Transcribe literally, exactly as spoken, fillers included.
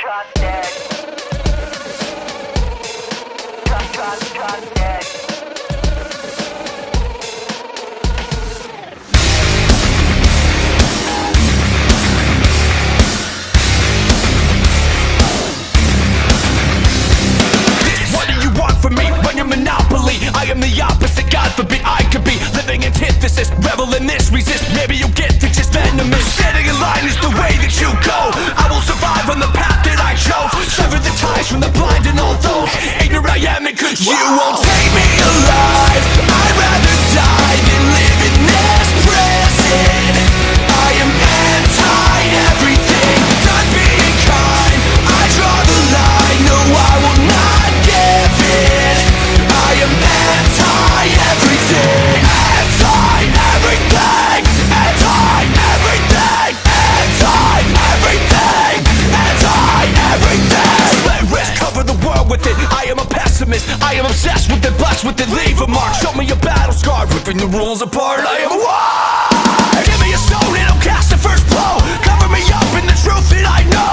I am the opposite, God forbid I could be living antithesis, revel in this, resist, maybe you'll get to just venomous. Standing in line is the way that you go. I will survive on the path that I chose. Sever the ties from the blind and all those ignorant I am, because you won't take me alive. I'd rather die than live in this prison. I am anti-everything, done being kind. I draw the line, no I will not give in. I am anti-everything, anti-everything, anti-everything, anti-everything, anti-everything. Let risk cover the world with it. I am a pessimist, I am obsessed with it, blessed with it. Leave a mark, show me a battle scar, ripping the rules apart. I am war. Give me a stone and I'll cast the first blow. Cover me up in the truth that I know.